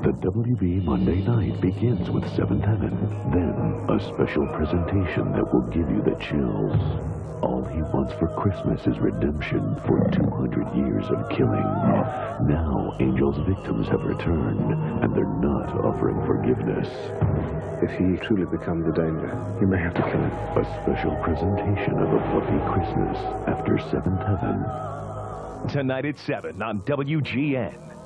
The WB Monday night begins with Seventh Heaven, then a special presentation that will give you the chills. All he wants for Christmas is redemption for 200 years of killing. Now, Angel's victims have returned, and they're not offering forgiveness. If he truly becomes a danger, you may have to kill him. A special presentation of a Buffy Christmas after Seventh Heaven. Tonight at 7 on WGN.